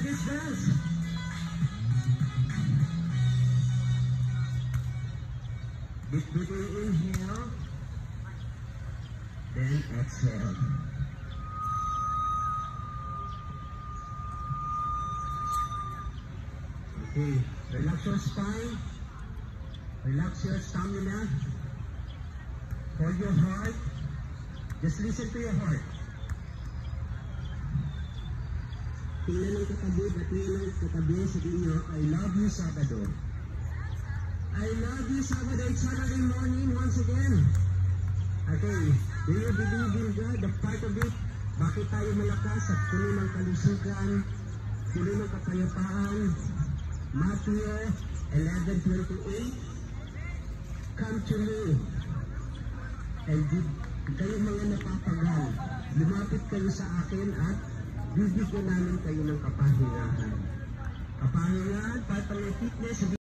kids dance. Deep inhale, then exhale. Okay, relax your spine, relax your stamina, hold your heart, just listen to your heart. Tingnan ng katabi, batiin ng katabi, sabihin nyo, I love you, Sabado. I love you, Sabado. It's Saturday morning once again. Okay, do you believe in God? The part of it, bakit tayo malakas at puno ng kalusugan, puno ng kapayapaan? Matthew 11:28, come to me, and kayo mga napapagal, lumapit kayo sa akin at bibigyan namin kayo ng kapahingahan. Kapahingahan, para pang fitness,